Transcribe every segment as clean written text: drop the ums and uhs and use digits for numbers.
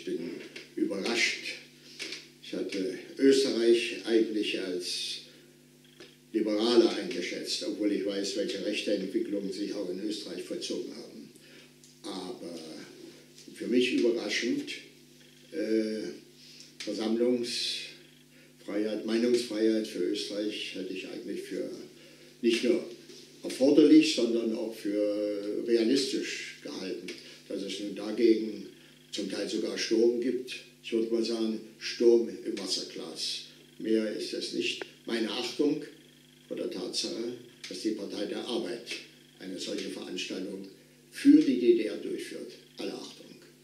ich bin überrascht. Ich hatte Österreich eigentlich als liberaler eingeschätzt, obwohl ich weiß, welche rechte Entwicklungen sich auch in Österreich vollzogen haben. Aber für mich überraschend, Versammlungsfreiheit, Meinungsfreiheit für Österreich hätte ich eigentlich für nicht nur erforderlich, sondern auch für realistisch gehalten. Dass es nun dagegen zum Teil sogar Sturm gibt. Ich würde mal sagen, Sturm im Wasserglas. Mehr ist es nicht. Meine Achtung vor der Tatsache, dass die Partei der Arbeit eine solche Veranstaltung für die DDR durchführt. Alle Achtung.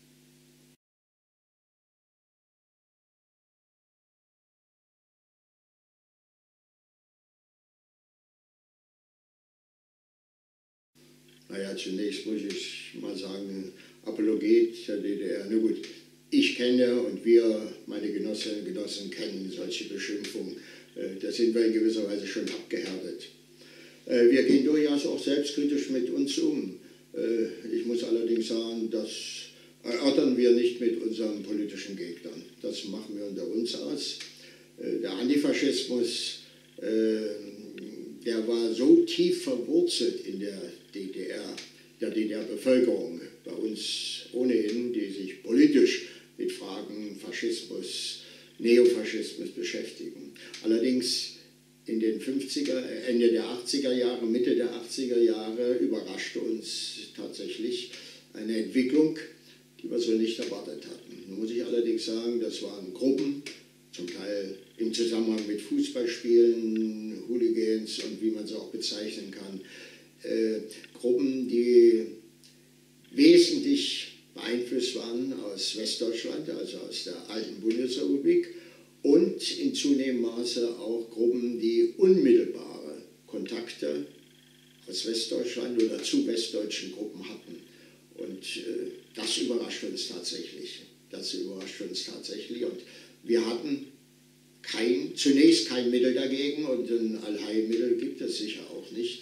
Naja, zunächst muss ich mal sagen, Apologet der DDR. Na gut, ich kenne und wir, meine Genossinnen und Genossen, kennen solche Beschimpfungen. Da sind wir in gewisser Weise schon abgehärtet. Wir gehen durchaus auch selbstkritisch mit uns um. Ich muss allerdings sagen, das erörtern wir nicht mit unseren politischen Gegnern. Das machen wir unter uns aus. Der Antifaschismus, der war so tief verwurzelt in der DDR-Bevölkerung, bei uns ohnehin, die sich politisch mit Fragen Faschismus, Neofaschismus beschäftigen. Allerdings in den 50er, Ende der 80er Jahre, Mitte der 80er Jahre überraschte uns tatsächlich eine Entwicklung, die wir so nicht erwartet hatten. Nun muss ich allerdings sagen, das waren Gruppen, zum Teil im Zusammenhang mit Fußballspielen, Hooligans und wie man sie auch bezeichnen kann, Gruppen, die wesentlich beeinflusst waren aus Westdeutschland, also aus der alten Bundesrepublik, und in zunehmendem Maße auch Gruppen, die unmittelbare Kontakte aus Westdeutschland oder zu westdeutschen Gruppen hatten. Und das überrascht uns tatsächlich. Das überrascht uns tatsächlich. Und wir hatten zunächst kein Mittel dagegen, und ein Allheilmittel gibt es sicher auch nicht.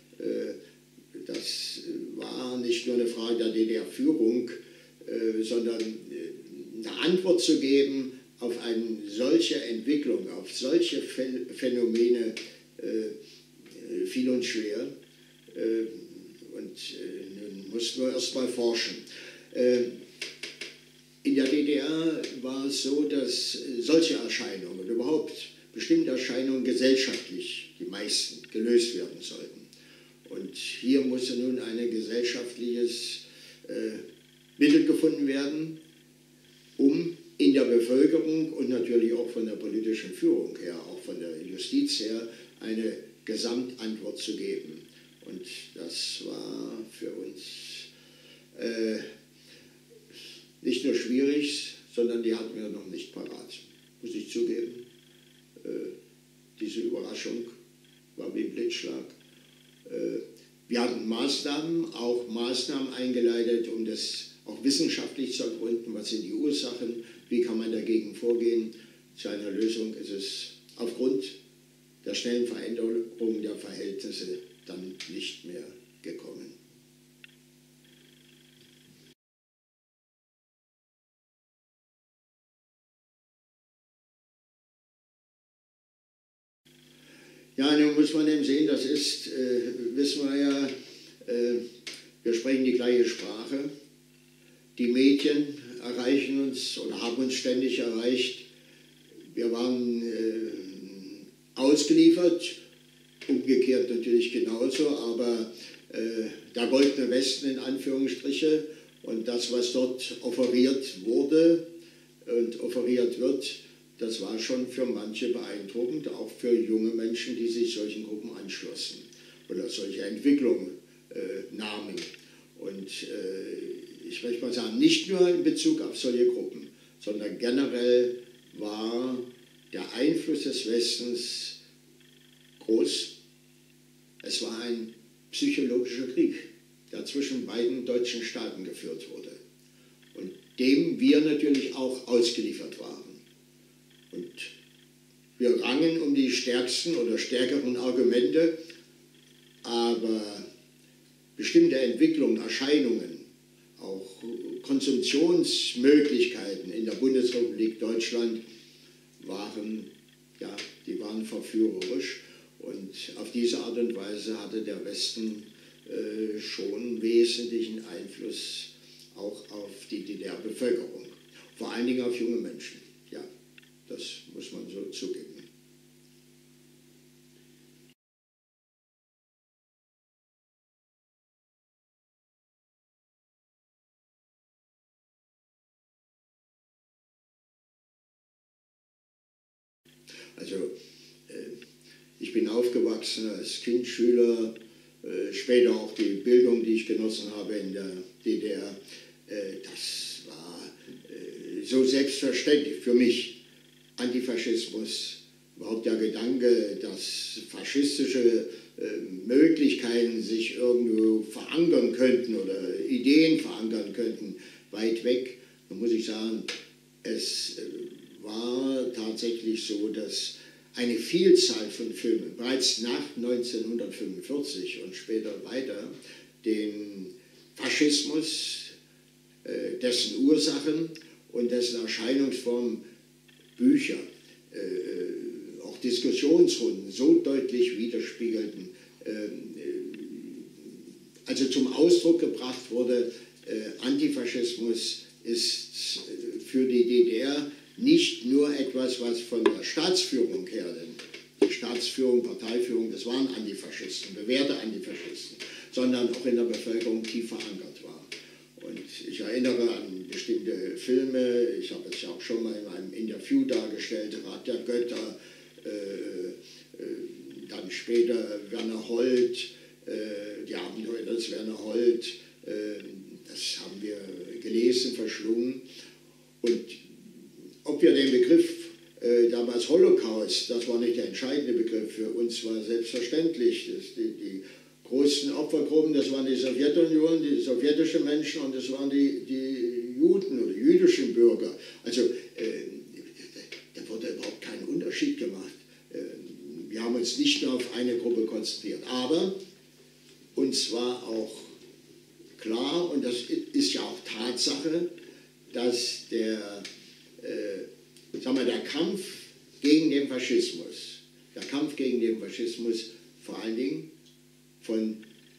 Das war nicht nur eine Frage der DDR-Führung, sondern eine Antwort zu geben auf eine solche Entwicklung, auf solche Phänomene fiel uns schwer. Und nun mussten wir erst mal forschen. In der DDR war es so, dass solche Erscheinungen und überhaupt bestimmte Erscheinungen gesellschaftlich, die meisten, gelöst werden sollten. Und hier musste nun ein gesellschaftliches Mittel gefunden werden, um in der Bevölkerung und natürlich auch von der politischen Führung her, auch von der Justiz her, eine Gesamtantwort zu geben. Und das war für uns nicht nur schwierig, sondern die hatten wir noch nicht parat, muss ich zugeben. Diese Überraschung war wie ein Blitzschlag. Wir hatten auch Maßnahmen eingeleitet, um das auch wissenschaftlich zu ergründen. Was sind die Ursachen? Wie kann man dagegen vorgehen? Zu einer Lösung ist es aufgrund der schnellen Veränderung der Verhältnisse dann nicht mehr gekommen. Ja, nun muss man eben sehen, das ist, wissen wir ja, wir sprechen die gleiche Sprache. Die Medien erreichen uns oder haben uns ständig erreicht. Wir waren ausgeliefert, umgekehrt natürlich genauso, aber der goldene Westen in Anführungsstriche und das, was dort offeriert wurde und offeriert wird, das war schon für manche beeindruckend, auch für junge Menschen, die sich solchen Gruppen anschlossen oder solche Entwicklungen nahmen. Und ich möchte mal sagen, nicht nur in Bezug auf solche Gruppen, sondern generell war der Einfluss des Westens groß. Es war ein psychologischer Krieg, der zwischen beiden deutschen Staaten geführt wurde und dem wir natürlich auch ausgeliefert waren. Und wir rangen um die stärksten oder stärkeren Argumente, aber bestimmte Entwicklungen, Erscheinungen, auch Konsumptionsmöglichkeiten in der Bundesrepublik Deutschland waren, ja, die waren verführerisch. Und auf diese Art und Weise hatte der Westen schon wesentlichen Einfluss auch auf die DDR-Bevölkerung. Vor allen Dingen auf junge Menschen. Ja, das muss man so zugeben. Also ich bin aufgewachsen als Kind, Schüler, später auch die Bildung, die ich genossen habe in der DDR. Das war so selbstverständlich für mich. Antifaschismus, überhaupt der Gedanke, dass faschistische Möglichkeiten sich irgendwo verankern könnten oder Ideen verankern könnten, weit weg. Da muss ich sagen, es war tatsächlich so, dass eine Vielzahl von Filmen bereits nach 1945 und später weiter den Faschismus, dessen Ursachen und dessen Erscheinungsformen, Bücher, auch Diskussionsrunden so deutlich widerspiegelten, also zum Ausdruck gebracht wurde, Antifaschismus ist für die DDR nicht nur etwas, was von der Staatsführung her, denn die Staatsführung, Parteiführung, das waren Antifaschisten, bewährte Antifaschisten, sondern auch in der Bevölkerung tief verankert war. Und ich erinnere an bestimmte Filme, ich habe es ja auch schon mal in einem Interview dargestellt, Rat der Götter, dann später Werner Holt, die Abenteuer des Werner Holt, das haben wir gelesen, verschlungen. Und ob wir den Begriff damals Holocaust, das war nicht der entscheidende Begriff, für uns war selbstverständlich, die großen Opfergruppen, das waren die Sowjetunion, die sowjetischen Menschen und das waren die Juden oder jüdischen Bürger. Also da wurde überhaupt kein Unterschied gemacht. Wir haben uns nicht nur auf eine Gruppe konzentriert, aber uns war auch klar, und das ist ja auch Tatsache, dass der Kampf gegen den Faschismus, vor allen Dingen von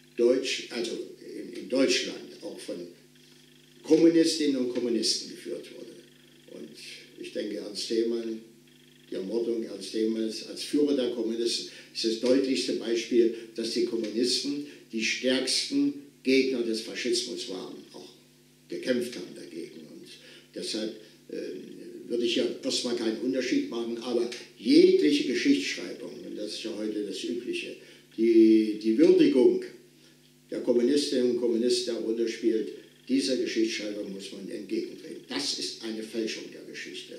in Deutschland auch von Kommunistinnen und Kommunisten geführt wurde. Und ich denke, Ernst Thälmann, die Ermordung Ernst Thälmanns als Führer der Kommunisten ist das deutlichste Beispiel, dass die Kommunisten die stärksten Gegner des Faschismus waren, auch gekämpft haben dagegen. Und deshalb würde ich ja erstmal keinen Unterschied machen, aber jegliche Geschichtsschreibung, und das ist ja heute das Übliche, die Würdigung der Kommunistinnen und Kommunisten darunter spielt, dieser Geschichtsschreibung muss man entgegentreten. Das ist eine Fälschung der Geschichte.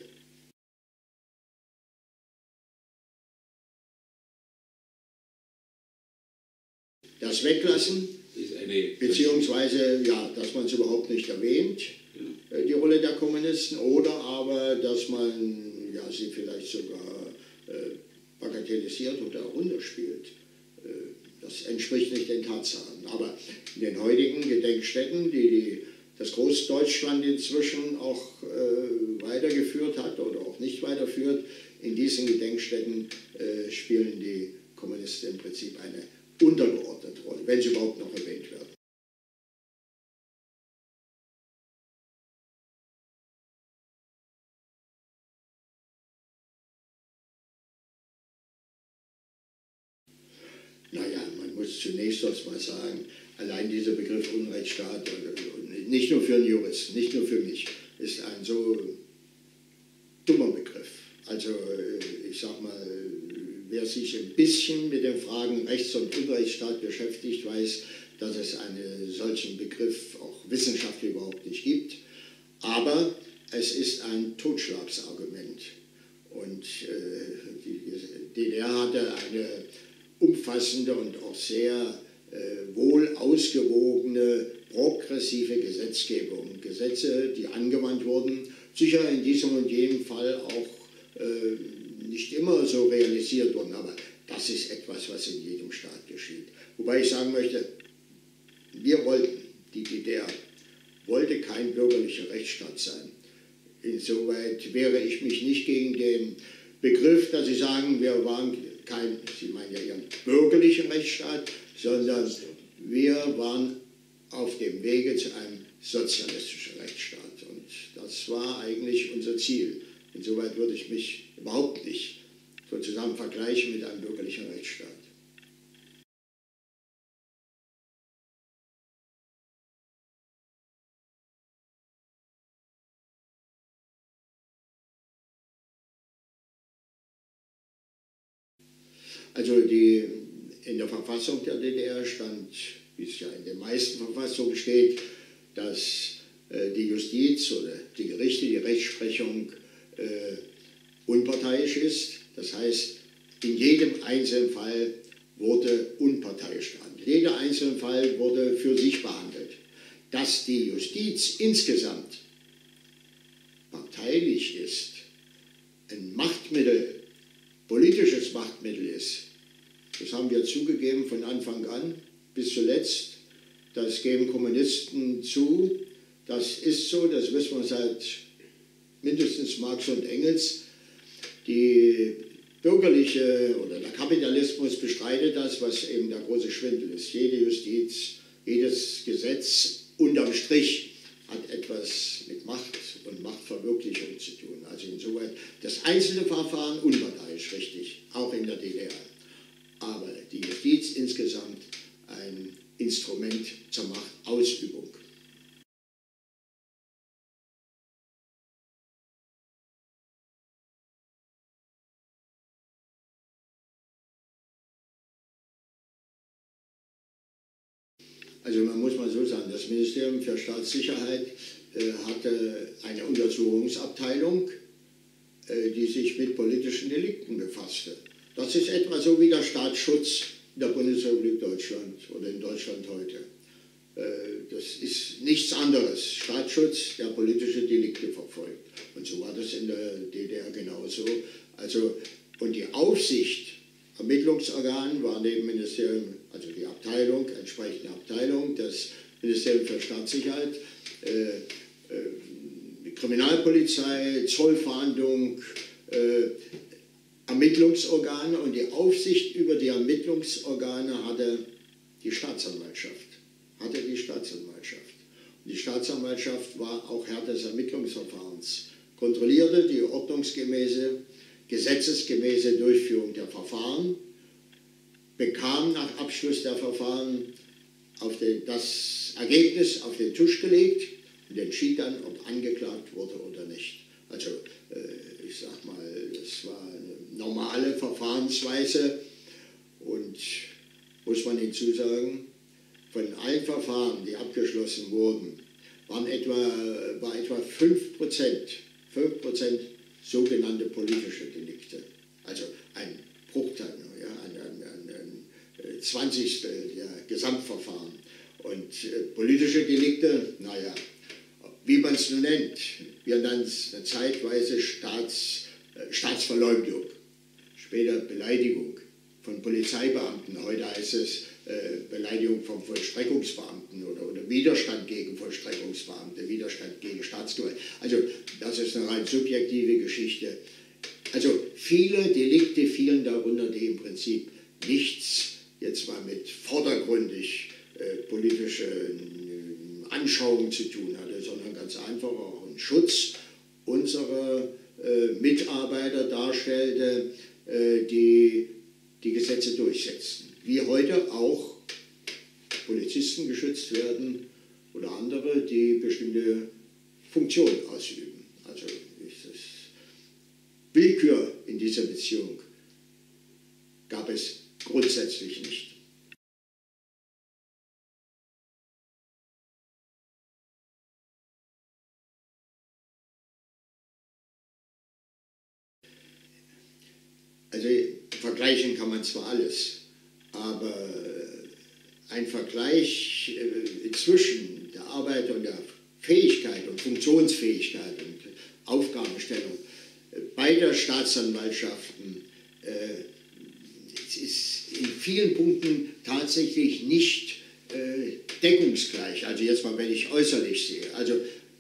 Das Weglassen, beziehungsweise ja, dass man es überhaupt nicht erwähnt, die Rolle der Kommunisten, oder aber, dass man ja, sie vielleicht sogar bagatellisiert oder runterspielt. Das entspricht nicht den Tatsachen. Aber in den heutigen Gedenkstätten, die das Großdeutschland inzwischen auch weitergeführt hat oder auch nicht weiterführt, in diesen Gedenkstätten spielen die Kommunisten im Prinzip eine untergeordnete Rolle, wenn sie überhaupt noch erwähnt werden. Naja, man muss zunächst erstmal sagen, allein dieser Begriff Unrechtsstaat, nicht nur für einen Juristen, nicht nur für mich, ist ein so dummer Begriff. Also ich sag mal, wer sich ein bisschen mit den Fragen Rechts- und Unrechtsstaat beschäftigt, weiß, dass es einen solchen Begriff auch wissenschaftlich überhaupt nicht gibt. Aber es ist ein Totschlagsargument. Und die DDR hatte eine umfassende und auch sehr wohl ausgewogene, progressive Gesetzgebung. Gesetze, die angewandt wurden, sicher in diesem und jenem Fall auch nicht immer so realisiert wurden, aber das ist etwas, was in jedem Staat geschieht. Wobei ich sagen möchte, die DDR wollte kein bürgerlicher Rechtsstaat sein. Insoweit wehre ich mich nicht gegen den Begriff, dass Sie sagen, wir waren kein, Sie meinen ja Ihren bürgerlichen Rechtsstaat, sondern wir waren auf dem Wege zu einem sozialistischen Rechtsstaat. Und das war eigentlich unser Ziel. Insoweit würde ich mich überhaupt nicht sozusagen vergleichen mit einem bürgerlichen Rechtsstaat. Also in der Verfassung der DDR stand, wie es ja in den meisten Verfassungen steht, dass die Justiz oder die Gerichte, die Rechtsprechung unparteiisch ist. Das heißt, in jedem einzelnen Fall wurde unparteiisch gehandelt. Jeder einzelne Fall wurde für sich behandelt. Dass die Justiz insgesamt parteilich ist, ein Machtmittel, politisches Machtmittel ist, das haben wir zugegeben von Anfang an bis zuletzt. Das geben Kommunisten zu. Das ist so, das wissen wir seit mindestens Marx und Engels. Die bürgerliche oder der Kapitalismus bestreitet das, was eben der große Schwindel ist. Jede Justiz, jedes Gesetz unterm Strich hat etwas mit Macht und Machtverwirklichung zu tun. Also insoweit das einzelne Verfahren unparteiisch, richtig, auch in der DDR. Aber die Justiz insgesamt ein Instrument zur Machtausübung. Also man muss mal so sagen, das Ministerium für Staatssicherheit hatte eine Untersuchungsabteilung, die sich mit politischen Delikten befasste. Das ist etwa so wie der Staatsschutz in der Bundesrepublik Deutschland oder in Deutschland heute. Das ist nichts anderes. Staatsschutz, der politische Delikte verfolgt. Und so war das in der DDR genauso. Also, und die Aufsicht, Ermittlungsorgan war neben Ministerium, also die Abteilung, entsprechende Abteilung, das Ministerium für Staatssicherheit, Kriminalpolizei, Zollfahndung, Ermittlungsorgane, und die Aufsicht über die Ermittlungsorgane hatte die Staatsanwaltschaft. Und die Staatsanwaltschaft war auch Herr des Ermittlungsverfahrens, kontrollierte die ordnungsgemäße, gesetzesgemäße Durchführung der Verfahren, bekam nach Abschluss der Verfahren das Ergebnis auf den Tisch gelegt und entschied dann, ob angeklagt wurde oder nicht. Also ich sag mal, das war eine normale Verfahrensweise, und muss man hinzusagen, von allen Verfahren, die abgeschlossen wurden, war etwa 5% sogenannte politische Delikte. Also ein Bruchteil, ja, ein 20. der Gesamtverfahren. Und politische Delikte, naja, wie man es nun nennt, wir nennen es eine zeitweise Staatsverleumdung, später Beleidigung von Polizeibeamten, heute heißt es Beleidigung von Vollstreckungsbeamten oder Widerstand gegen Vollstreckungsbeamte, Widerstand gegen Staatsgewalt. Also das ist eine rein subjektive Geschichte. Also viele Delikte fielen darunter, die im Prinzip nichts jetzt mal mit vordergründig politischen Anschauungen zu tun hatte, sondern ganz einfach auch einen Schutz unserer Mitarbeiter darstellte, die die Gesetze durchsetzten. Wie heute auch Polizisten geschützt werden oder andere, die bestimmte Funktionen ausüben. Also ist es Willkür in dieser Beziehung gab es grundsätzlich nicht. Also vergleichen kann man zwar alles, aber ein Vergleich zwischen der Arbeit und der Fähigkeit und Funktionsfähigkeit und Aufgabenstellung beider Staatsanwaltschaften ist in vielen Punkten tatsächlich nicht deckungsgleich. Also jetzt mal, wenn ich äußerlich sehe. Also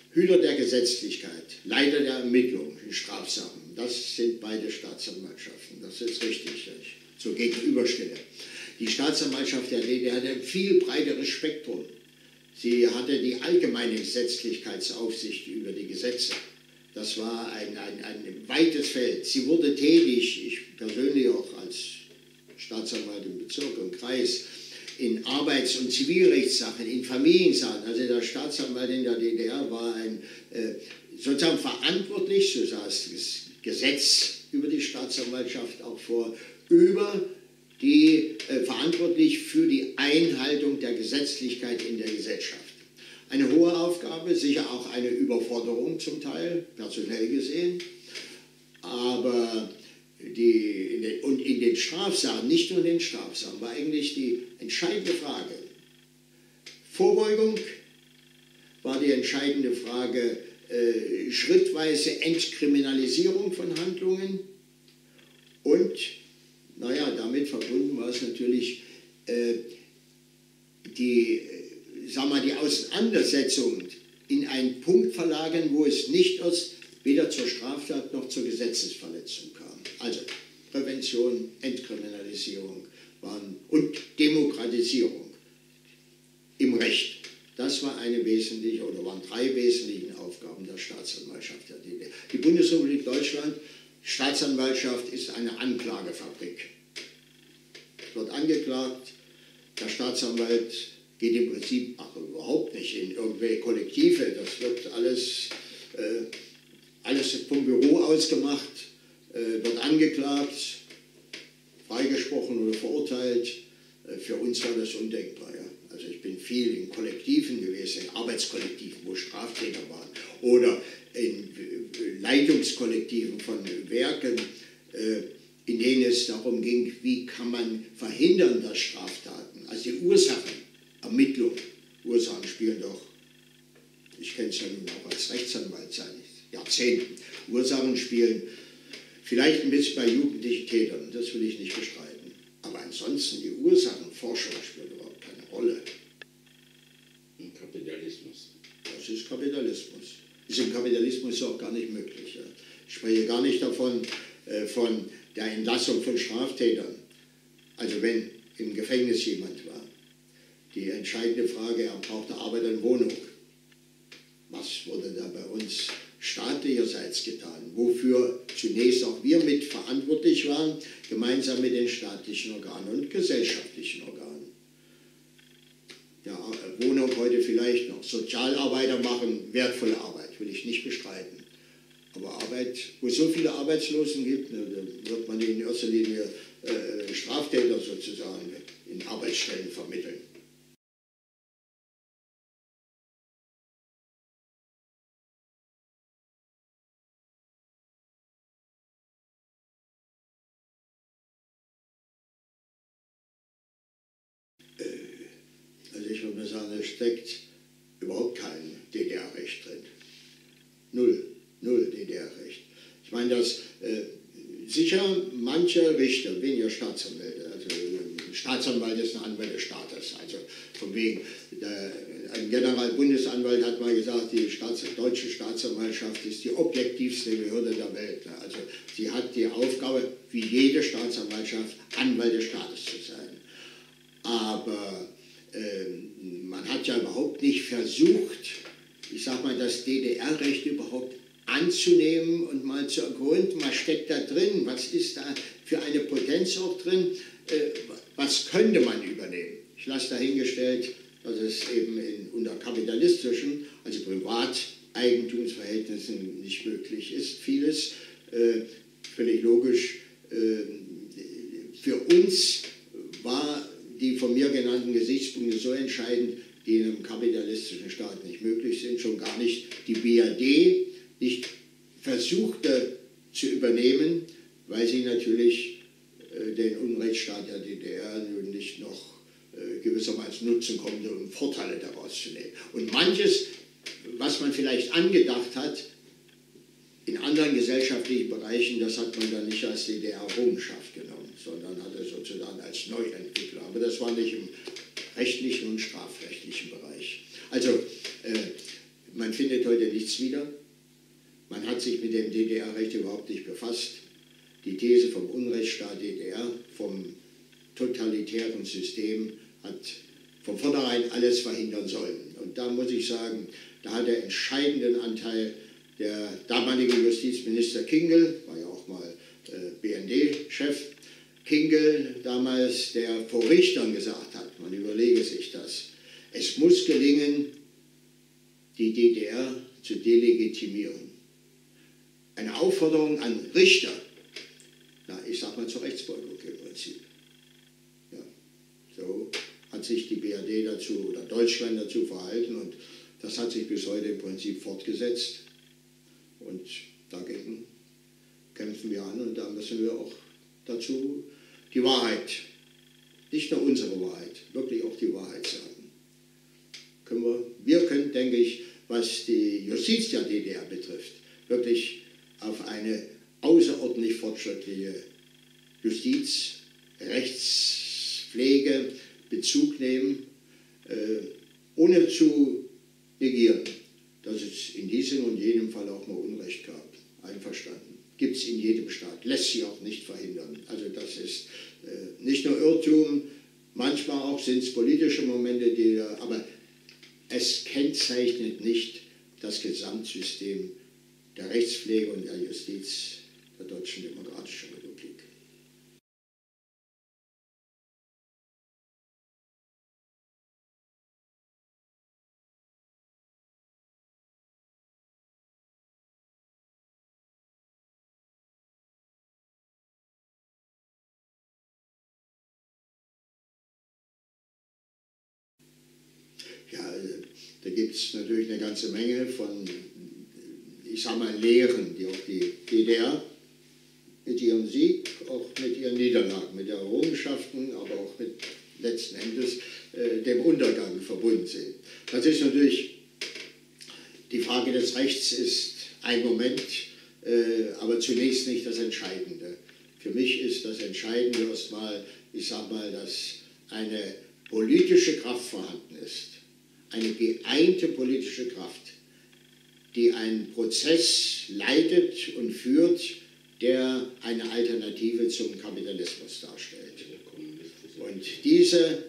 Hüter der Gesetzlichkeit, Leiter der Ermittlung in Strafsachen, das sind beide Staatsanwaltschaften. Das ist richtig, zur Gegenüberstelle. Die Staatsanwaltschaft der DDR hatte ein viel breiteres Spektrum. Sie hatte die allgemeine Gesetzlichkeitsaufsicht über die Gesetze. Das war ein weites Feld. Sie wurde tätig, ich persönlich auch als Staatsanwalt im Bezirk und Kreis, in Arbeits- und Zivilrechtssachen, in Familiensachen. Also der Staatsanwalt in der DDR war sozusagen verantwortlich, so sah es das Gesetz über die Staatsanwaltschaft auch vor, verantwortlich für die Einhaltung der Gesetzlichkeit in der Gesellschaft. Eine hohe Aufgabe, sicher auch eine Überforderung zum Teil, personell gesehen, aber in den Strafsachen, nicht nur in den Strafsachen, war eigentlich die entscheidende Frage. Vorbeugung war die entscheidende Frage, schrittweise Entkriminalisierung von Handlungen und, naja, damit verbunden war es natürlich die Auseinandersetzung in einen Punkt verlagern, wo es nicht erst weder zur Straftat noch zur Gesetzesverletzung kam. Also Prävention, Entkriminalisierung und Demokratisierung im Recht. Das war eine wesentliche oder waren drei wesentliche Aufgaben der Staatsanwaltschaft der DDR. Die Bundesrepublik Deutschland, Staatsanwaltschaft ist eine Anklagefabrik. Es wird angeklagt, der Staatsanwalt geht im Prinzip überhaupt nicht in irgendwelche Kollektive. Das wird alles vom Büro aus gemacht, wird angeklagt, freigesprochen oder verurteilt. Für uns war das undenkbar. Ja? Also ich bin viel in Kollektiven gewesen, in Arbeitskollektiven, wo Straftäter waren, oder in Leitungskollektiven von Werken, in denen es darum ging, wie kann man verhindern, dass Straftaten, also die Ursachenermittlung, Ursachen spielen doch, ich kenne es ja nun auch als Rechtsanwalt seit Jahrzehnten, Ursachen spielen vielleicht ein bisschen bei jugendlichen Tätern, das will ich nicht bestreiten. Aber ansonsten, die Ursachenforschung spielt überhaupt keine Rolle. Kapitalismus. Das ist Kapitalismus. Ist im Kapitalismus auch gar nicht möglich. Ja. Ich spreche gar nicht davon, von der Entlassung von Straftätern. Also wenn im Gefängnis jemand war. Die entscheidende Frage, er brauchte Arbeit und Wohnung. Was wurde da bei uns staatlicherseits getan? Wofür zunächst auch wir mit verantwortlich waren, gemeinsam mit den staatlichen Organen und gesellschaftlichen Organen. Ja, Wohnung heute vielleicht noch. Sozialarbeiter machen wertvolle Arbeit, will ich nicht bestreiten. Aber Arbeit, wo es so viele Arbeitslosen gibt, da wird man in erster Linie Straftäter sozusagen in Arbeitsstellen vermitteln. Also ich würde mal sagen, da steckt überhaupt kein DDR-Recht drin. Null DDR-Recht. Ich meine, dass sicher manche Richter, weniger Staatsanwälte, also Staatsanwalt ist ein Anwalt des Staates, also von wegen, ein Generalbundesanwalt hat mal gesagt, die deutsche Staatsanwaltschaft ist die objektivste Behörde der Welt. Also sie hat die Aufgabe, wie jede Staatsanwaltschaft, Anwalt des Staates zu sein. Aber man hat ja überhaupt nicht versucht, ich sag mal, das DDR-Recht überhaupt anzunehmen und mal zu ergründen, was steckt da drin, was ist da für eine Potenz auch drin, was könnte man übernehmen. Ich lasse dahingestellt, dass es eben unter kapitalistischen, also Privateigentumsverhältnissen nicht möglich ist. Vieles, völlig logisch, für uns war die von mir genannten Gesichtspunkte so entscheidend, die in einem kapitalistischen Staat nicht möglich sind, schon gar nicht die BRD nicht versuchte zu übernehmen, weil sie natürlich den Unrechtsstaat der DDR nun nicht noch gewissermaßen nutzen konnte, um Vorteile daraus zu nehmen. Und manches, was man vielleicht angedacht hat, in anderen gesellschaftlichen Bereichen, das hat man dann nicht als DDR-Errungenschaft genommen, sondern hat es sozusagen als Neuentwickler. Aber das war nicht im rechtlichen und strafrechtlichen Bereich. Also Man findet heute nichts wieder. Man hat sich mit dem DDR-Recht überhaupt nicht befasst. Die These vom Unrechtsstaat DDR, vom totalitären System, hat von vornherein alles verhindern sollen. Und da muss ich sagen, da hat der entscheidenden Anteil der damalige Justizminister Kingel, war ja auch mal BND-Chef, Kingel damals, der vor Richtern gesagt hat, man überlege sich das, es muss gelingen, die DDR zu delegitimieren. Eine Aufforderung an Richter, na, ich sag mal zur Rechtsbeugung im Prinzip. Ja, so hat sich die BRD dazu oder Deutschland dazu verhalten und das hat sich bis heute im Prinzip fortgesetzt. Und dagegen kämpfen wir an und da müssen wir auch dazu die Wahrheit, nicht nur unsere Wahrheit, wirklich auch die Wahrheit sagen. Wir können, denke ich, was die Justiz der DDR betrifft, wirklich auf eine außerordentlich fortschrittliche Justiz, Rechtspflege Bezug nehmen, ohne zu negieren, dass es in diesem und jenem Fall auch mal Unrecht gab. Einverstanden. Gibt es in jedem Staat, lässt sich auch nicht verhindern. Also das ist nicht nur Irrtum, manchmal auch sind es politische Momente, aber es kennzeichnet nicht das Gesamtsystem der Rechtspflege und der Justiz der Deutschen Demokratischen Republik. Ja, da gibt es natürlich eine ganze Menge von, ich sage mal, Lehren, die auch die DDR mit ihrem Sieg, auch mit ihren Niederlagen, mit ihren Errungenschaften, aber auch mit letzten Endes dem Untergang verbunden sind. Das ist natürlich, die Frage des Rechts ist ein Moment, aber zunächst nicht das Entscheidende. Für mich ist das Entscheidende erstmal, ich sage mal, dass eine politische Kraft vorhanden ist. Eine geeinte politische Kraft, die einen Prozess leitet und führt, der eine Alternative zum Kapitalismus darstellt. Und dieser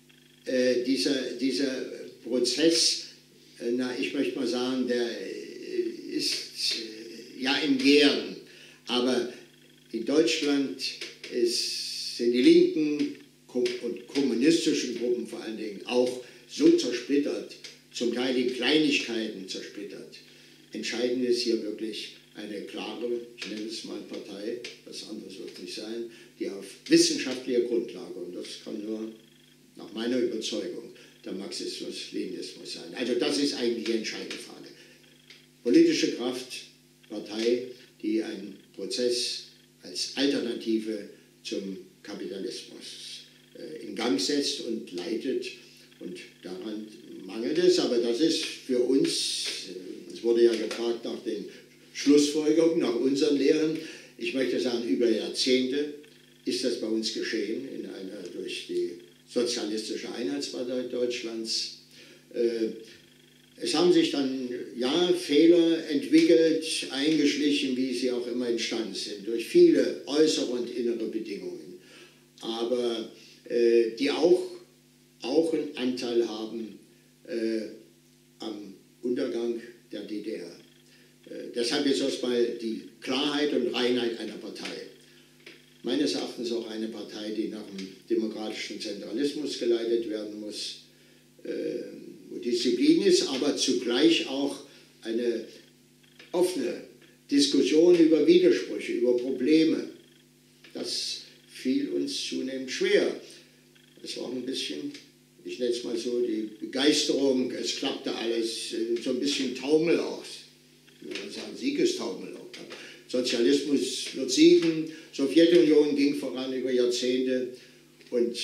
Prozess, ich möchte mal sagen, der ist ja im Gären, aber in Deutschland sind die linken und kommunistischen Gruppen vor allen Dingen auch so zersplittert, zum Teil in Kleinigkeiten zersplittert. Entscheidend ist hier wirklich eine klare, ich nenne es mal Partei, was anderes wird es nicht sein, die auf wissenschaftlicher Grundlage, und das kann nur nach meiner Überzeugung der Marxismus-Leninismus sein. Also das ist eigentlich die entscheidende Frage. Politische Kraft, Partei, die einen Prozess als Alternative zum Kapitalismus in Gang setzt und leitet. Und daran mangelt es, aber das ist für uns, es wurde ja gefragt nach den Schlussfolgerungen, nach unseren Lehren, ich möchte sagen, über Jahrzehnte ist das bei uns geschehen, durch die Sozialistische Einheitspartei Deutschlands. Es haben sich dann, ja, Fehler entwickelt, eingeschlichen, wie sie auch immer entstanden sind, durch viele äußere und innere Bedingungen, aber die auch einen Anteil haben am Untergang der DDR. Deshalb jetzt erstmal die Klarheit und Reinheit einer Partei. Meines Erachtens auch eine Partei, die nach dem demokratischen Zentralismus geleitet werden muss, wo Disziplin ist, aber zugleich auch eine offene Diskussion über Widersprüche, über Probleme. Das fiel uns zunehmend schwer. Es war auch ein bisschen, ich nenne es mal so, die Begeisterung, es klappte alles, so ein bisschen Taumel aus. Ich würde sagen, Siegestaumel auch. Sozialismus wird siegen, Sowjetunion ging voran über Jahrzehnte und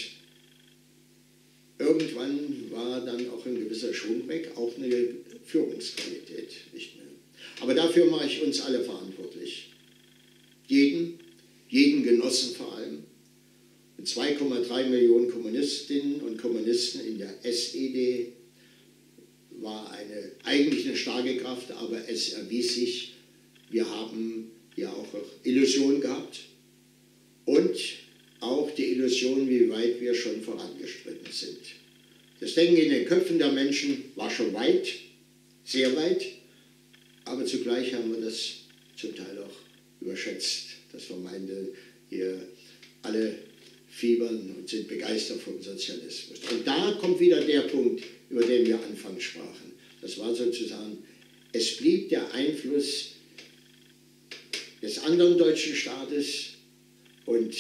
irgendwann war dann auch ein gewisser Schwung weg, auch eine Führungsqualität nicht mehr. Aber dafür mache ich uns alle verantwortlich. Jeden Genossen vor allem. 2,3 Millionen Kommunistinnen und Kommunisten in der SED war eine eigentlich eine starke Kraft, aber es erwies sich, wir haben ja auch Illusionen gehabt und auch die Illusion, wie weit wir schon vorangeschritten sind. Das Denken in den Köpfen der Menschen war schon weit, sehr weit, aber zugleich haben wir das zum Teil auch überschätzt, dass wir meinten, hier alle fiebern und sind begeistert vom Sozialismus. Und da kommt wieder der Punkt, über den wir anfangs sprachen. Das war sozusagen, es blieb der Einfluss des anderen deutschen Staates und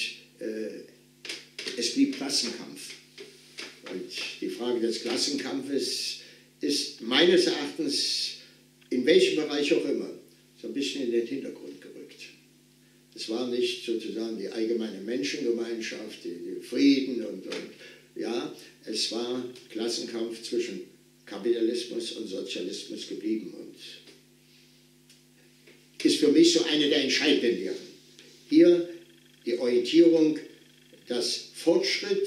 es blieb Klassenkampf. Und die Frage des Klassenkampfes ist meines Erachtens, in welchem Bereich auch immer, so ein bisschen in den Hintergrund gerückt. Es war nicht sozusagen die allgemeine Menschengemeinschaft, die Frieden und ja, es war Klassenkampf zwischen Kapitalismus und Sozialismus geblieben und ist für mich so eine der entscheidenden Lehren. Hier die Orientierung, dass Fortschritt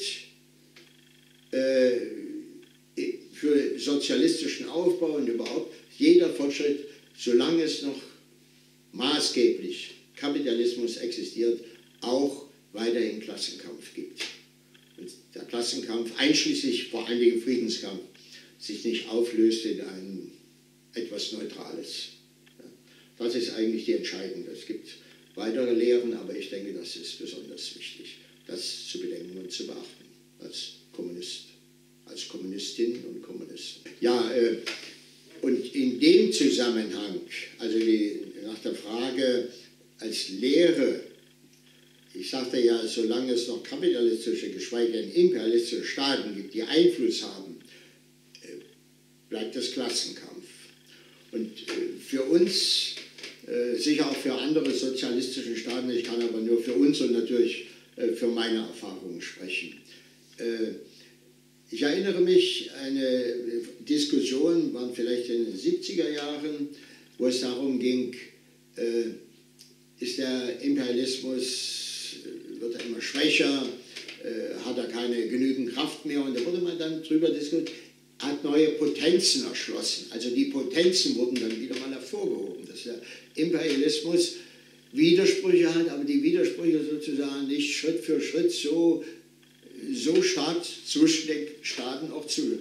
für sozialistischen Aufbau und überhaupt jeder Fortschritt, solange es noch maßgeblich Kapitalismus existiert, auch weiterhin Klassenkampf gibt. Und der Klassenkampf, einschließlich vor allen Dingen Friedenskampf, sich nicht auflöst in ein etwas Neutrales. Das ist eigentlich die Entscheidende. Es gibt weitere Lehren, aber ich denke, das ist besonders wichtig, das zu bedenken und zu beachten als Kommunist, als Kommunistinnen und Kommunisten. Ja, und in dem Zusammenhang, also nach der Frage als Lehre, ich sagte ja, solange es noch kapitalistische, geschweige denn imperialistische Staaten gibt, die Einfluss haben, bleibt das Klassenkampf. Und für uns, sicher auch für andere sozialistische Staaten, ich kann aber nur für uns und natürlich für meine Erfahrungen sprechen. Ich erinnere mich, eine Diskussion, waren vielleicht in den 70er Jahren, wo es darum ging, ist der Imperialismus, wird er immer schwächer, hat er keine genügend Kraft mehr, und da wurde man dann drüber diskutiert, hat neue Potenzen erschlossen. Also die Potenzen wurden dann wieder mal hervorgehoben, dass der Imperialismus Widersprüche hat, aber die Widersprüche sozusagen nicht Schritt für Schritt so stark zwischen den Staaten auch zu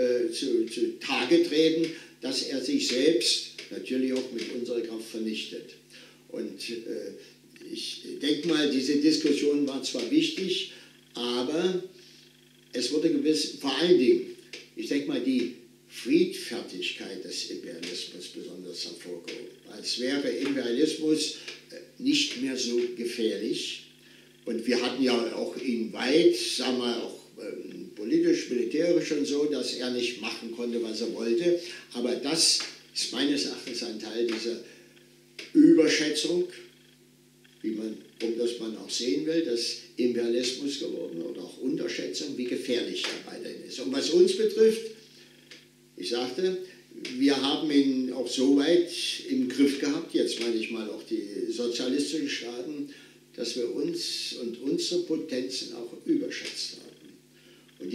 Tage treten, dass er sich selbst natürlich auch mit unserer Kraft vernichtet. Und ich denke mal, diese Diskussion war zwar wichtig, aber es wurde gewiss, vor allen Dingen, ich denke mal, die Friedfertigkeit des Imperialismus besonders hervorgehoben. Als wäre Imperialismus nicht mehr so gefährlich. Und wir hatten ja auch ihn weit, sagen wir auch politisch, militärisch und so, dass er nicht machen konnte, was er wollte. Aber das ist meines Erachtens ein Teil dieser Überschätzung, um das man auch sehen will, des Imperialismus geworden, oder auch Unterschätzung, wie gefährlich er weiterhin ist. Und was uns betrifft, ich sagte, wir haben ihn auch so weit im Griff gehabt, jetzt meine ich mal auch die sozialistischen Staaten, dass wir uns und unsere Potenzen auch überschätzt haben. Und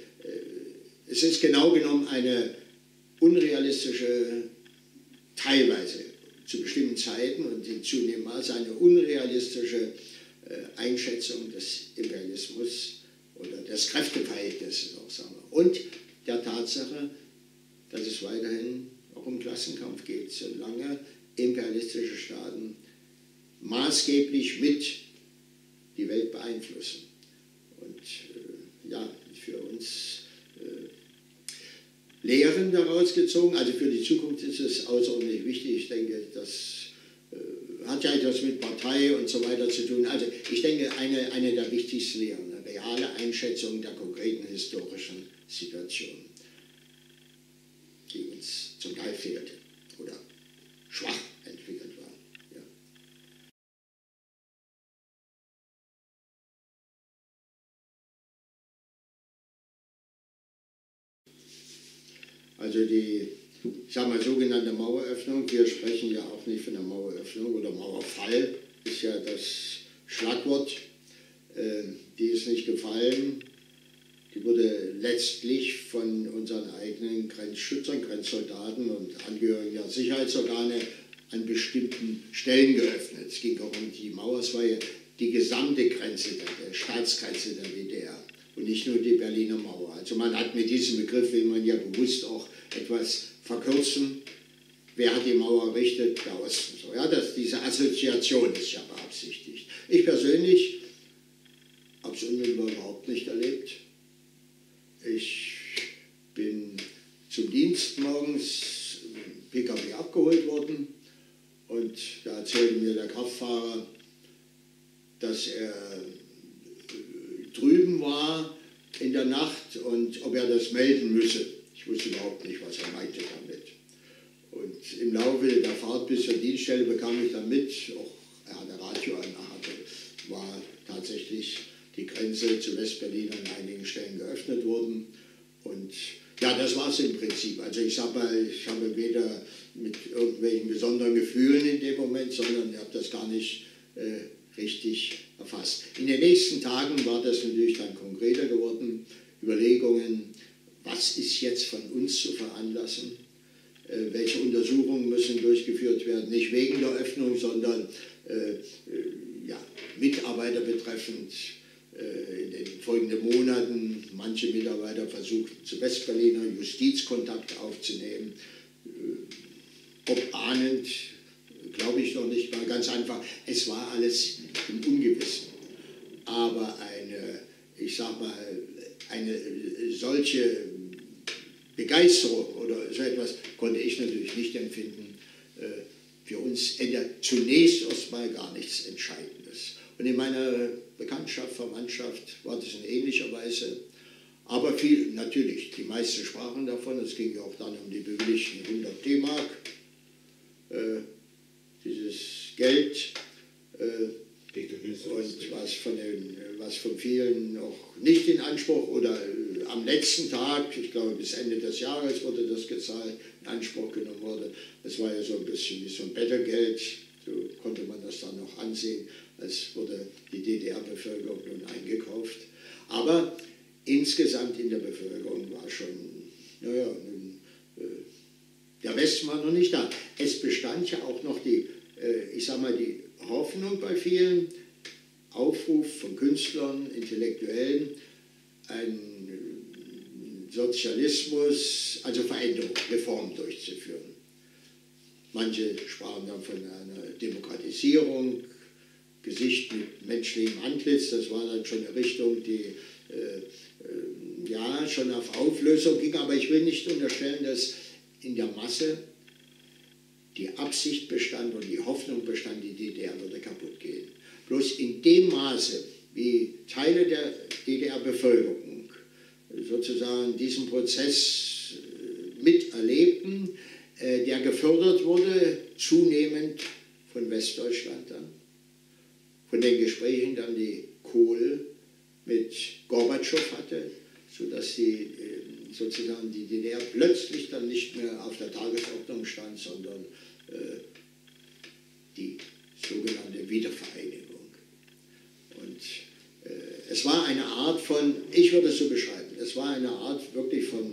es ist genau genommen eine unrealistische, teilweise zu bestimmten Zeiten und in zunehmendem Maße eine unrealistische Einschätzung des Imperialismus oder des Kräfteverhältnisses auch, sagen wir. Und der Tatsache, dass es weiterhin auch um Klassenkampf geht, solange imperialistische Staaten maßgeblich mit die Welt beeinflussen. Und ja, für uns Lehren daraus gezogen, also für die Zukunft ist es außerordentlich wichtig. Ich denke, das hat ja etwas mit Partei und so weiter zu tun. Also ich denke, eine der wichtigsten Lehren, eine reale Einschätzung der konkreten historischen Situation, die uns zum Teil fehlte oder schwach entwickelt war. Ja. Also die, ich sage mal, sogenannte Maueröffnung, wir sprechen ja auch nicht von der Maueröffnung oder Mauerfall, ist ja das Schlagwort, die ist nicht gefallen. die wurde letztlich von unseren eigenen Grenzschützern, Grenzsoldaten und Angehörigen der Sicherheitsorgane an bestimmten Stellen geöffnet. Es ging auch um die Mauer, es war ja die gesamte Grenze, der Staatsgrenze der DDR und nicht nur die Berliner Mauer. Also man hat mit diesem Begriff, will man ja bewusst auch etwas verkürzen. Wer hat die Mauer errichtet? Der Osten. So, ja, diese Assoziation ist ja beabsichtigt. Ich persönlich habe es unmittelbar überhaupt nicht erlebt. Ich bin zum Dienst morgens im PKW abgeholt worden und da erzählte mir der Kraftfahrer, dass er drüben war in der Nacht und ob er das melden müsse. Ich wusste überhaupt nicht, was er meinte damit. Und im Laufe der Fahrt bis zur Dienststelle bekam ich dann mit, auch er hatte Radio an, war tatsächlich die Grenze zu Westberlin an einigen Stellen geöffnet worden. Und ja, das war es im Prinzip. Also ich sage mal, ich habe weder mit irgendwelchen besonderen Gefühlen in dem Moment, sondern ich habe das gar nicht richtig erfasst. In den nächsten Tagen war das natürlich dann konkreter geworden. Überlegungen, was ist jetzt von uns zu veranlassen? Welche Untersuchungen müssen durchgeführt werden? Nicht wegen der Öffnung, sondern ja, Mitarbeiter betreffend. In den folgenden Monaten manche Mitarbeiter versuchten zu Westberliner Justizkontakt aufzunehmen. Ob ahnend, glaube ich noch nicht mal, ganz einfach. Es war alles im Ungewissen. Aber ich sag mal, eine solche Begeisterung oder so etwas konnte ich natürlich nicht empfinden. Für uns ändert zunächst erstmal gar nichts Entscheidendes. Und in meiner Bekanntschaft, Verwandtschaft war das in ähnlicher Weise. Aber viel, natürlich, die meisten sprachen davon. Es ging ja auch dann um die bewilligten 100 D-Mark. Dieses Geld und was von vielen noch nicht in Anspruch oder am letzten Tag, ich glaube bis Ende des Jahres wurde das gezahlt, in Anspruch genommen wurde. Das war ja so ein bisschen wie so ein Bettergeld, so konnte man das dann noch ansehen, als wurde die DDR-Bevölkerung nun eingekauft. Aber insgesamt in der Bevölkerung war schon, naja, der Westen war noch nicht da. Es bestand ja auch noch die Hoffnung bei vielen, Aufruf von Künstlern, Intellektuellen, einen Sozialismus, also Veränderung, Reformen durchzuführen. Manche sprachen dann von einer Demokratisierung, Gesicht mit menschlichem Antlitz, das war dann schon eine Richtung, die ja schon auf Auflösung ging, aber ich will nicht unterstellen, dass in der Masse die Absicht bestand und die Hoffnung bestand, die DDR würde kaputt gehen. Bloß in dem Maße, wie Teile der DDR-Bevölkerung sozusagen diesen Prozess miterlebten, der gefördert wurde, zunehmend von Westdeutschland dann, von den Gesprächen dann, die Kohl mit Gorbatschow hatte, sodass sozusagen die DDR plötzlich dann nicht mehr auf der Tagesordnung stand, sondern die sogenannte Wiedervereinigung. Und es war eine Art von, ich würde es so beschreiben, es war eine Art wirklich von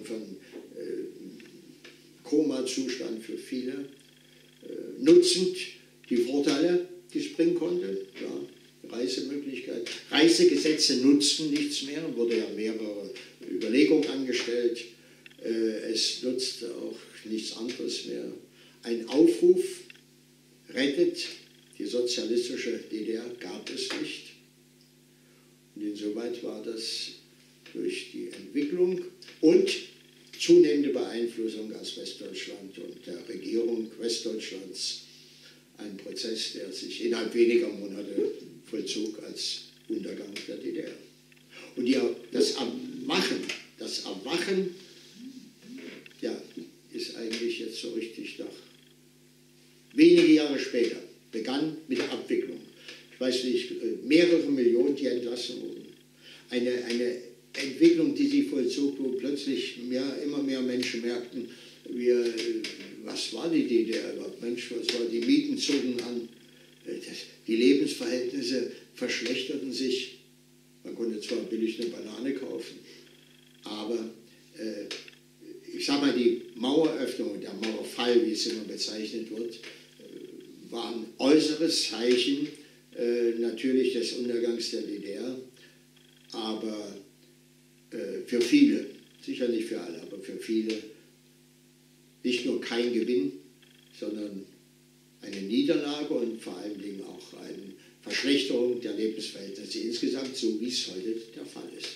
Koma-Zustand für viele, nutzend die Vorteile, die es bringen konnte, ja, Reisemöglichkeiten. Reisegesetze nutzten nichts mehr, wurde ja mehrere Überlegungen angestellt. Es nutzte auch nichts anderes mehr. Ein Aufruf, rettet die sozialistische DDR, gab es nicht. Und insoweit war das durch die Entwicklung und zunehmende Beeinflussung aus Westdeutschland und der Regierung Westdeutschlands ein Prozess, der sich innerhalb weniger Monate vollzog als Untergang der DDR. Und das Erwachen, ja, ist eigentlich jetzt so richtig nach wenige Jahre später, begann mit der Abwicklung. Ich weiß nicht, mehrere Millionen, die entlassen wurden. Eine Entwicklung, die sich vollzog, wo plötzlich immer mehr Menschen merkten, was war die DDR überhaupt? Mensch, was war, die Mieten zogen an, die Lebensverhältnisse verschlechterten sich. Man konnte zwar billig eine Banane kaufen, Aber ich sage mal, die Maueröffnung, der Mauerfall, wie es immer bezeichnet wird, war ein äußeres Zeichen natürlich des Untergangs der DDR, aber für viele, sicher nicht für alle, aber für viele nicht nur kein Gewinn, sondern eine Niederlage und vor allen Dingen auch eine Verschlechterung der Lebensverhältnisse insgesamt, so wie es heute der Fall ist.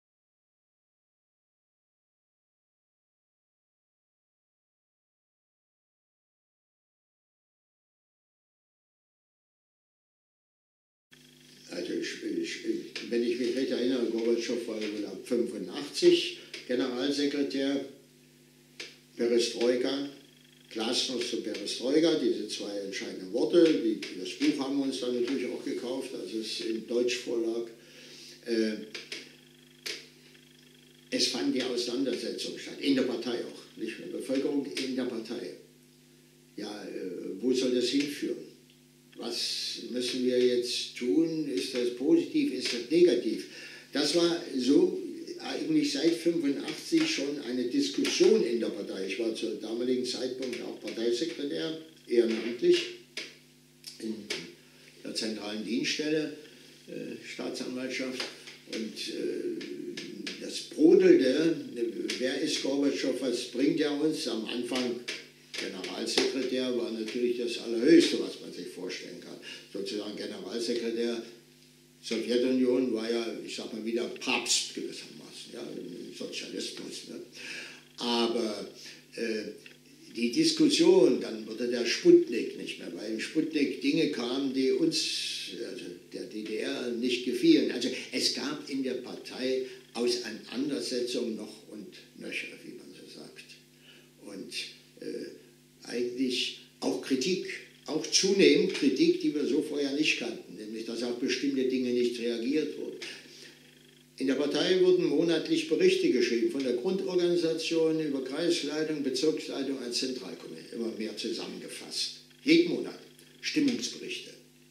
Also wenn ich mich recht erinnere, Gorbatschow war ab 85 Generalsekretär, Perestroika, Glasnost zu Perestroika, diese zwei entscheidenden Worte. Das Buch haben wir uns dann natürlich auch gekauft, als es in Deutsch vorlag. Es fand die Auseinandersetzung statt, in der Partei auch, nicht in der Bevölkerung, in der Partei. Ja, wo soll das hinführen? Was müssen wir jetzt tun? Ist das positiv, ist das negativ? Das war so eigentlich seit 1985 schon eine Diskussion in der Partei. Ich war zum damaligen Zeitpunkt auch Parteisekretär, ehrenamtlich, in der zentralen Dienststelle, Staatsanwaltschaft. Und das brodelte, wer ist Gorbatschow, was bringt er uns? Am Anfang Generalsekretär war natürlich das Allerhöchste, was man sich vorstellen kann. Sozusagen Generalsekretär Sowjetunion war ja, ich sag mal, wie der Papst gewissermaßen, ja, Sozialismus. Ne? Aber die Diskussion, dann wurde der Sputnik nicht mehr, weil im Sputnik Dinge kamen, die uns, also der DDR, nicht gefielen. Also es gab in der Partei Auseinandersetzungen noch und nöcher, wie man so sagt. Und eigentlich auch Kritik, auch zunehmend Kritik, die wir so vorher nicht kannten, nämlich dass auf bestimmte Dinge nicht reagiert wurde. In der Partei wurden monatlich Berichte geschrieben, von der Grundorganisation über Kreisleitung, Bezirksleitung als Zentralkomitee, immer mehr zusammengefasst. Jeden Monat Stimmungsberichte.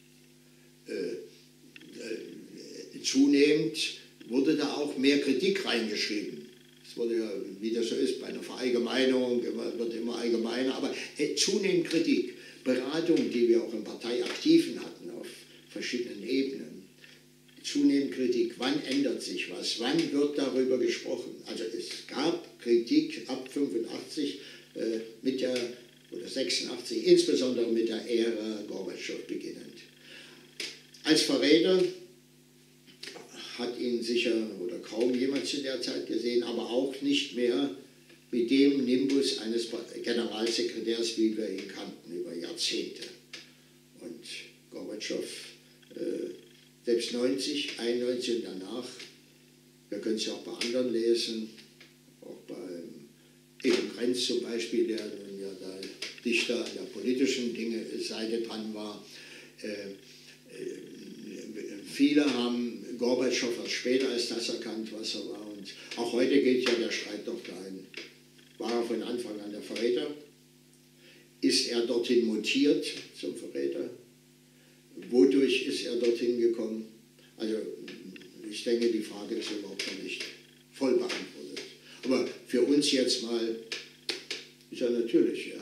Zunehmend wurde da auch mehr Kritik reingeschrieben. Es wurde ja, wie das so ist, bei einer Verallgemeinerung wird immer allgemeiner, aber zunehmend Kritik. Beratung, die wir auch in Parteiaktiven hatten, auf verschiedenen Ebenen. Zunehmend Kritik. Wann ändert sich was? Wann wird darüber gesprochen? Also es gab Kritik ab 85 oder 86, insbesondere mit der Ära Gorbatschow beginnend. Als Verräter hat ihn sicher oder kaum jemand zu der Zeit gesehen, aber auch nicht mehr mit dem Nimbus eines Generalsekretärs, wie wir ihn kannten, über Jahrzehnte. Und Gorbatschow, selbst 90, 91 und danach, wir können es ja auch bei anderen lesen, auch bei Egon Krenz zum Beispiel, der nun ja da dichter an der politischen Seite dran war. Viele haben Gorbatschow erst später als das erkannt, was er war. Und auch heute geht ja der Streit noch dahin. War er von Anfang an der Verräter? Ist er dorthin mutiert zum Verräter? Wodurch ist er dorthin gekommen? Also ich denke, die Frage ist überhaupt noch nicht voll beantwortet. Aber für uns jetzt mal ist er natürlich.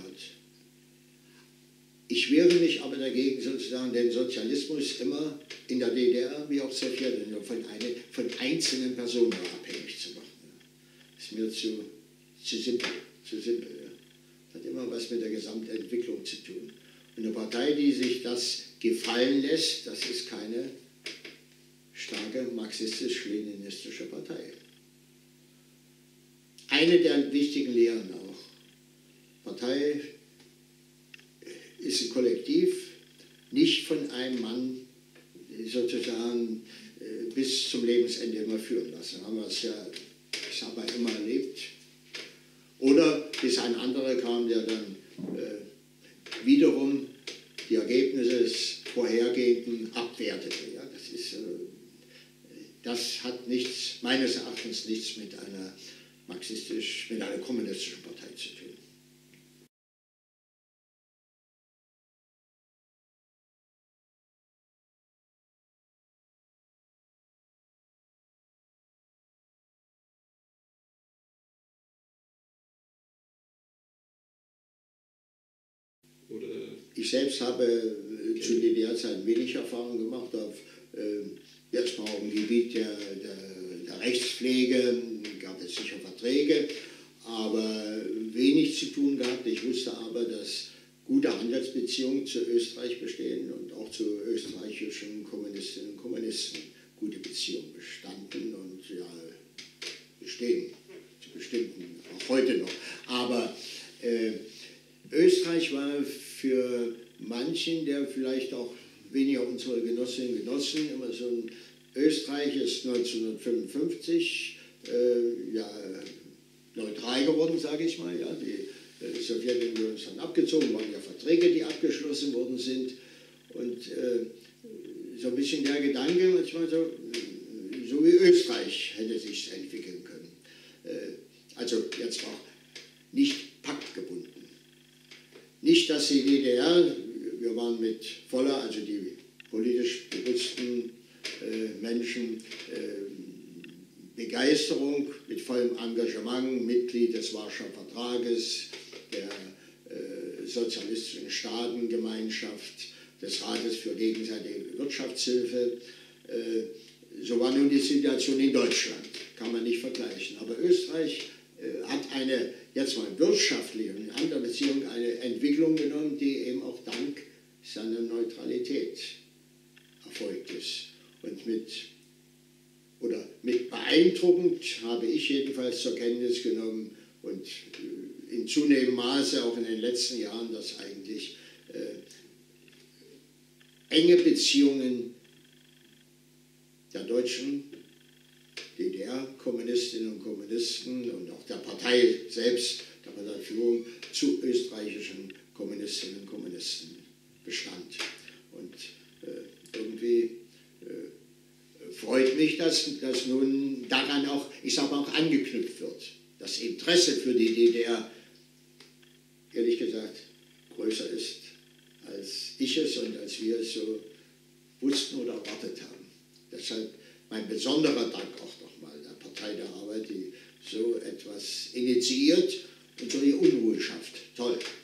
Ich wehre mich aber dagegen, sozusagen den Sozialismus immer in der DDR wie auch Sowjetunion von einzelnen Personen abhängig zu machen. Das ist mir zu simpel. Ja. Hat immer was mit der Gesamtentwicklung zu tun. Und eine Partei, die sich das gefallen lässt, das ist keine starke marxistisch-leninistische Partei. Eine der wichtigen Lehren auch. Partei ist ein Kollektiv, nicht von einem Mann sozusagen bis zum Lebensende immer führen lassen. Haben wir es ja, ich sage mal, immer erlebt. Oder bis ein anderer kam, der dann wiederum die Ergebnisse des Vorhergehenden abwertete. Ja, das hat meines Erachtens nichts mit einer kommunistischen Partei zu tun. Ich selbst habe zu DDR-Zeiten wenig Erfahrung gemacht, erstmal auf dem Gebiet der Rechtspflege gab es sicher Verträge, aber wenig zu tun gehabt. Ich wusste aber, dass gute Handelsbeziehungen zu Österreich bestehen und auch zu österreichischen Kommunistinnen und Kommunisten gute Beziehungen bestanden und ja, bestehen, zu bestimmten, auch heute noch. Aber Österreich war für manchen, der vielleicht auch weniger unsere Genossinnen und Genossen, immer so ein Österreich ist 1955 neutral geworden, sage ich mal. Ja. Die Sowjetunion ist dann abgezogen, waren ja Verträge, die abgeschlossen worden sind. Und so ein bisschen der Gedanke, manchmal so wie Österreich hätte sich entwickeln können. Also jetzt auch nicht paktgebunden. Nicht, dass die DDR, wir waren mit voller, also die politisch bewussten Menschen, Begeisterung, mit vollem Engagement, Mitglied des Warschauer Vertrages, der sozialistischen Staatengemeinschaft, des Rates für gegenseitige Wirtschaftshilfe. So war nun die Situation in Deutschland, kann man nicht vergleichen. Aber Österreich hat eine, jetzt mal wirtschaftliche und in anderer Beziehung, eine Entwicklung genommen, die eben auch dank seiner Neutralität erfolgt ist. Und mit beeindruckend habe ich jedenfalls zur Kenntnis genommen und in zunehmendem Maße auch in den letzten Jahren, dass eigentlich enge Beziehungen der deutschen DDR-Kommunistinnen und Kommunisten und auch der Partei selbst, der Parteiführung, zu österreichischen Kommunistinnen und Kommunisten bestand. Und irgendwie freut mich, dass nun daran auch, ich sage auch, angeknüpft wird. Das Interesse für die DDR, ehrlich gesagt, größer ist, als ich es und als wir es so wussten oder erwartet haben. Deshalb mein besonderer Dank auch nochmal der Partei der Arbeit, die so etwas initiiert und so die Unruhe schafft. Toll.